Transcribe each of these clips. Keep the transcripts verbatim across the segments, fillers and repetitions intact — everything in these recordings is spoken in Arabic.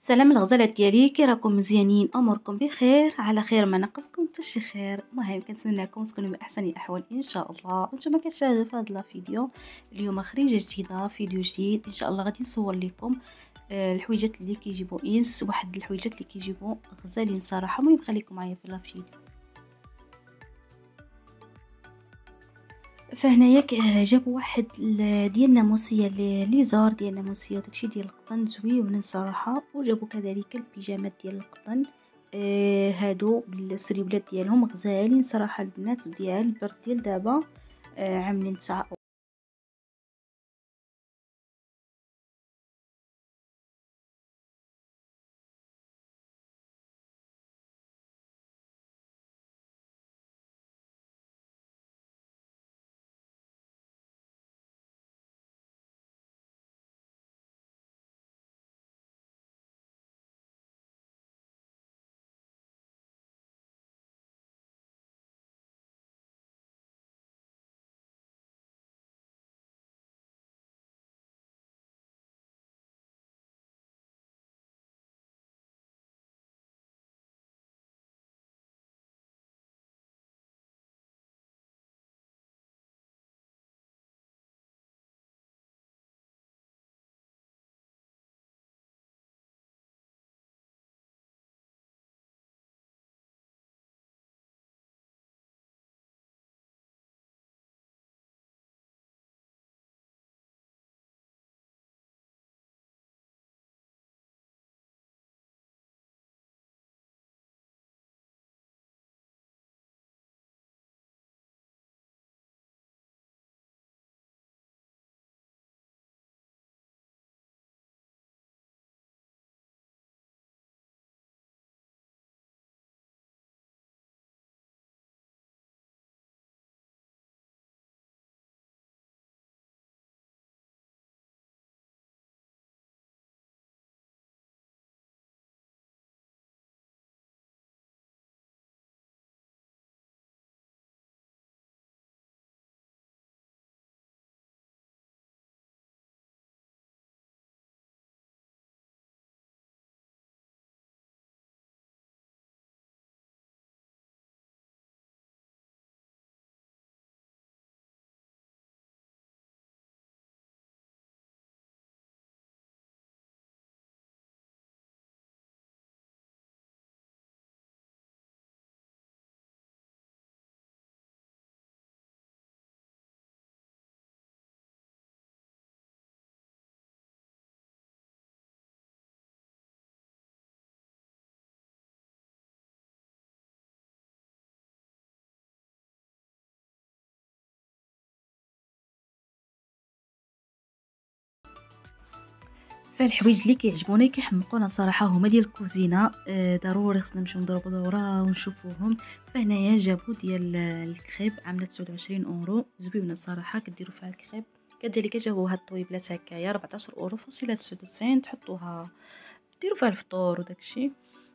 سلام الغزالات ديالي، كي راكم؟ مزيانين؟ اموركم بخير؟ على خير، ما ناقصكم حتى شي خير. المهم كنتمنى لكم تكونوا باحسن الاحوال ان شاء الله. وانتم كتشاهدوا في هذا الفيديو اليوم خريجه جديده، فيديو جديد ان شاء الله. غادي نصور لكم آه، الحويجات اللي كيجيبوا انس، واحد الحويجات اللي كيجيبوا غزالين صراحه. المهم خليكم معايا في الفيديو. فهنايا ك- جابوا واحد ال- ديال الناموسيه، لي لي زار ديال الناموسيه وداكشي ديال القطن زويونين صراحه. وجابوا كذلك البيجامات ديال القطن، آه هادو بالسريبلات ديالهم غزالين صراحه البنات. ديال البرد ديال دابا آه عاملين تسعة. فالحوايج اللي كيعجبوني كيحمقونا صراحه هما ديال الكوزينه. آه ضروري خصنا نمشيو نضربوا دوره ونشوفوهم. فهنايا جابوا ديال الكريب عامله تسعة وعشرين اورو، زوينه صراحه. كديروا فيها الكريب. كذلك جابوا هاد الطويبلات هكايا أربعطاش اورو فاصله تسعة وتسعين، تحطوها ديروا فيها الفطور وداكشي.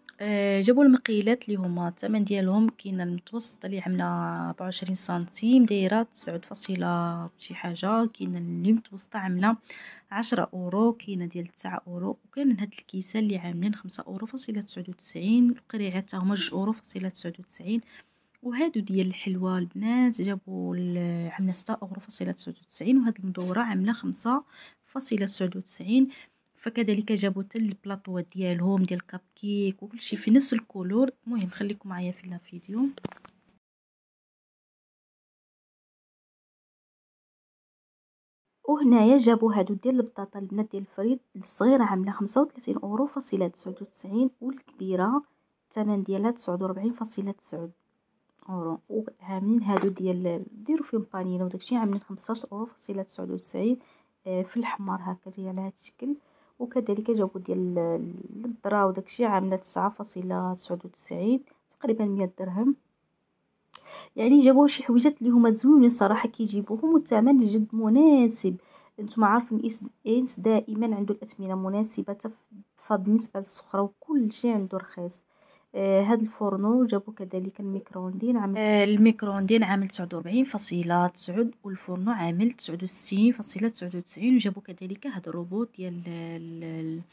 آه جابوا المقيلات اللي هما الثمن ديالهم كاين المتوسط اللي عامله أربعة وعشرين سنتيم دايره تسعة فاصلة شي حاجه. كاين اللي متوسطه عامله عشرة اورو، كاينه ديال تسعة اورو، وكاين هاد الكيسه اللي عاملين خمسة اورو فاصله تسعة وتسعين. القريعات حتى هما جوج اورو فاصله تسعة وتسعين. وهادو ديال الحلوى البنات جابوا عامله ستة اورو فاصله تسعة وتسعين. وهاد المدوره عامله خمسة فاصله تسعة وتسعين. فكذلك جابوا حتى البلاطوات ديالهم ديال الكب كيك وكلشي في نفس الكولور. المهم خليكم معايا في الفيديو. وهنايا جابوا هادو ديال البطاطا البنات ديال الفريد الصغيره عامله خمسة وثلاثين اورو فاصله تسعة وتسعين، والكبيره الثمن ديالها تسعة وأربعين فاصله تسعة اورو. وعاملين هادو ديال ديروا فيهم بانينه وداكشي عاملين خمسطاش اورو فاصله تسعة وتسعين. آه في الحمار هكا ديال على هاد الشكل. وكذلك جابوا ديال الذره وداكشي عامله تسعة فاصله تسعة وتسعين، تقريبا مية درهم. يعني جابوا شي حويجات اللي هما زوينين صراحه كيجيبوهم، والثمن جد مناسب. نتوما عارفين انس إنس دائما عنده الاثمنه مناسبه، فبالنسبه للسخره وكل شيء عنده رخيص. آه هاد الفورنو جابوا كذلك الميكرووندين عامل آه الميكرووندين عامل تسعة وأربعين فاصله تسعة، والفورنو عامل تسعة وستين فاصله تسعة وتسعين. وجابوا كذلك هاد الروبوت ديال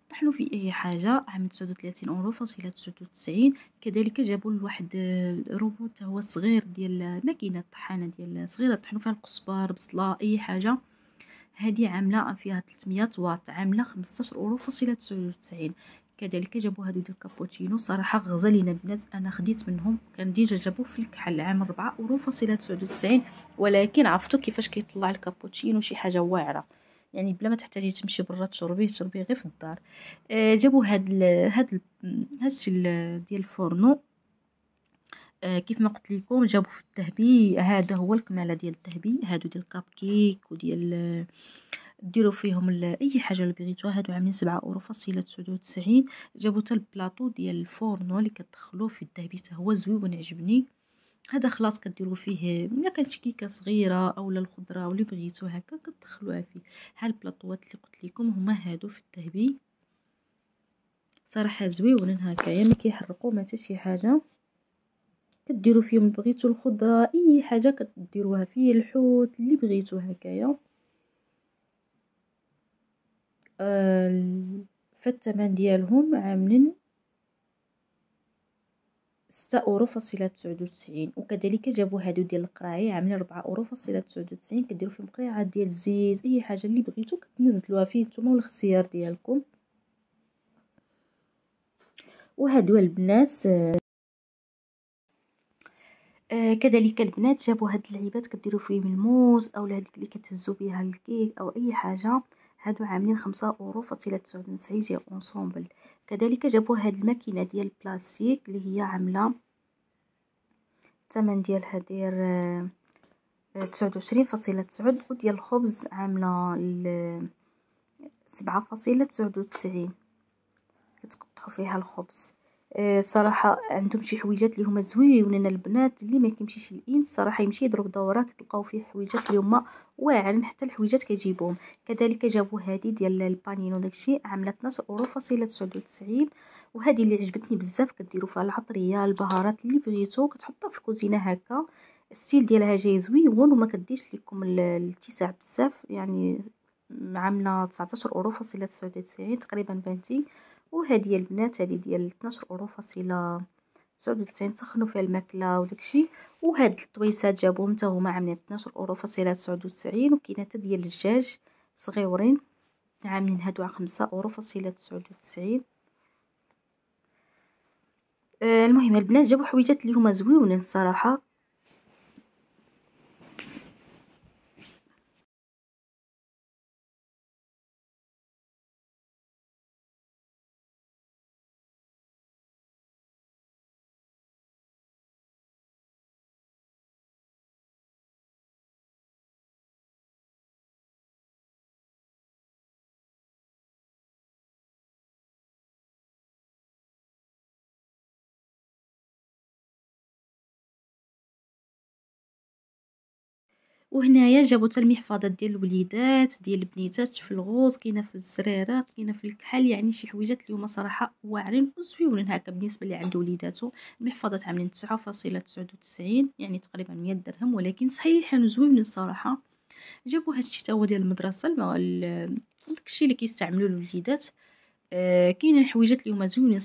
طحنوا في اي حاجه عام تسعة وثلاثين اورو فاصله تسعة وتسعين. كذلك جابوا لواحد الروبوت هو صغير ديال ماكينه طحانه ديال صغيره طحنوا فيها القزبر بصله اي حاجه. هذه عامله فيها ثلاثمية واط عامله خمسطاش اورو فاصله تسعة وتسعين. كذلك جابوا هادو ديال الكابوتشينو صراحه غزالين البنات، انا خديت منهم كان ديجا جابوه في الكحل عام أربعة اورو فاصله تسعة وتسعين، ولكن عرفتوا كيفاش كيطلع الكابوتشينو شي حاجه واعره يعني بلا ما تحتاجي تمشي برا تشربيه تشربيه غير في الدار. آه جابوا هاد ال هاد ال هادشي ديال الفورنو. آه كيف ما قلت لكم جابوا في التهبي، هذا هو الكماله ديال التهبي. هادو ديال الكاب كيك وديال ديروا فيهم اي حاجه اللي بغيتوها. هادو عاملين سبعة اورو فاصله تسعة وتسعين. جابوا حتى البلاطو ديال الفورنو اللي كتدخلوه في التهبي حتى هو زويون عجبني. هذا خلاص كديروا فيه ما كانت كيكه صغيره اولا الخضره واللي بغيتو هكا كتدخلوها فيه. ها البلاطوات اللي قلت لكم هما هادو في التهبي صراحه زويونين هكايا ما كيحرقوا ما حتى شي حاجه. كديروا فيهم بغيتو الخضره اي حاجه كديروها فيه، الحوت اللي بغيتو هكايا. آه فالثمن ديالهم عاملين ستة اورو فاصله تسعة وتسعين. وكذلك جابوا هادو ديال القراعي عاملين أربعة اورو فاصله تسعة وتسعين. كديروا فيهم قريعات ديال الزيت اي حاجه اللي بغيتو كتنزلوها فيه نتوما والاختيار ديالكم. وهادو البنات آه كذلك البنات جابوا هاد اللعيبات كديروا فيهم الموس او هذيك اللي كتهزوا بها الكيك او اي حاجه. هادو عاملين خمسة اورو فاصله تسعة وتسعين جي اونصومبل. كذلك جابوا هاد الماكينه ديال البلاستيك اللي هي عامله الثمن ديالها داير تسعة وعشرين فاصله تسعة، وديال الخبز عامله سبعة فاصله تسعة وتسعين. كتقطعوا فيها الخبز. أه صراحه عندهم شي حويجات اللي هما زويونين البنات، اللي ما كيمشيش الانس صراحه يمشي يضرب دوره كتلقاو فيه حويجات اللي هما واعرين حتى الحويجات كيجيبوهم. كذلك جابوا هذه ديال البانينو داكشي عامله اثناش اورو فاصله تسعة وتسعين. وهذه اللي عجبتني بزاف كديروا فيها العطريه البهارات اللي بغيتو كتحطوها في الكوزينه هكا. الستيل ديالها جاي زويون وما كديش لكم الاتساع بزاف يعني عامله تسعطاش اورو فاصله تسعة وتسعين تقريبا فانتي. وهذه البنات هذه ديال اثناش اورو فاصله تسعة وتسعين تسخنوا فيها الماكله وداكشي. وهاد الطويسات جابوهم حتى هما عاملين اثناش اورو فاصله تسعة وتسعين. وكاينه حتى ديال الدجاج صغيورين عاملين هادو خمسة اورو فاصله تسعة وتسعين. آه المهم البنات جابوا حويجات اللي هما زويونين الصراحه. وهنايا جابوا حتى المحفظات ديال الوليدات ديال البنيتات في الغوز، كاينه في الزريره كاينه في الكحل، يعني شي حويجات اللي هما صراحه واعرين وزويونين هكا بالنسبه اللي عنده وليداتو. المحفظات عاملين تسعة فاصله تسعة وتسعين يعني تقريبا مية درهم، ولكن صحيحين وزويونين الصراحه. جابوا هادشي تا هو ديال المدرسه داكشي اللي كيستعملوا الوليدات. آه كاينين حويجات اللي هما زوينين.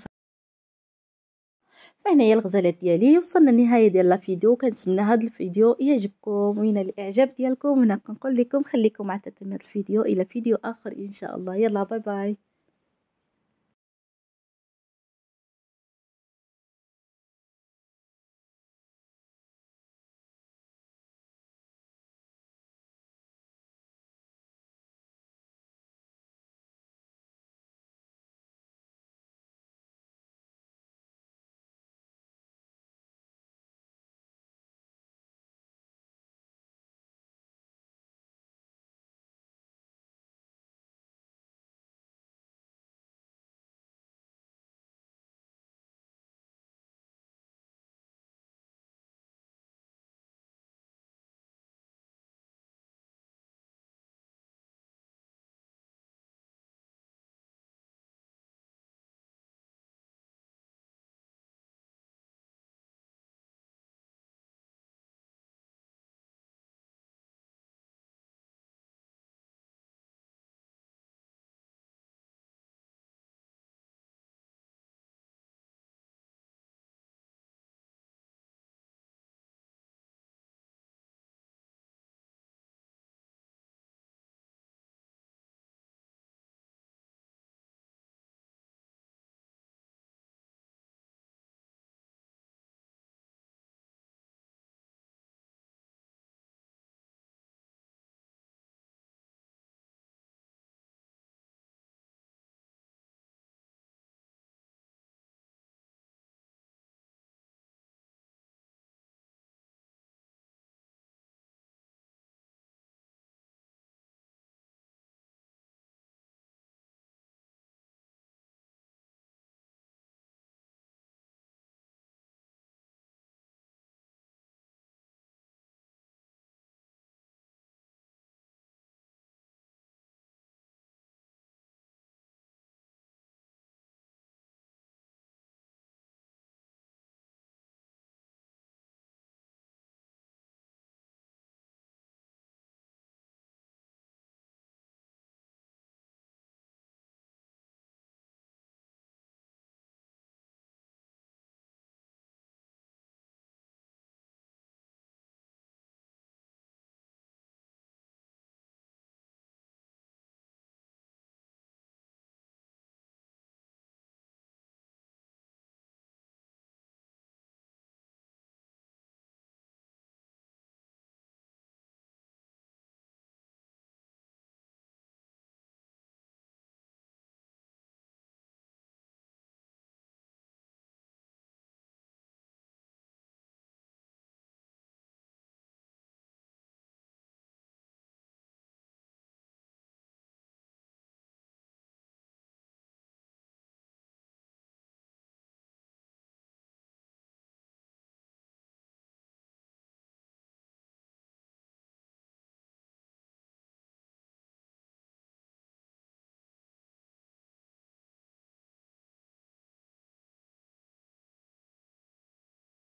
فهنايا الغزالات ديالي وصلنا للنهايه ديال لا فيديو. كنتمنى هذا الفيديو يعجبكم وينال الاعجاب ديالكم. هنا كنقول لكم خليكم مع تتمه الفيديو الى فيديو اخر ان شاء الله. يلا باي باي.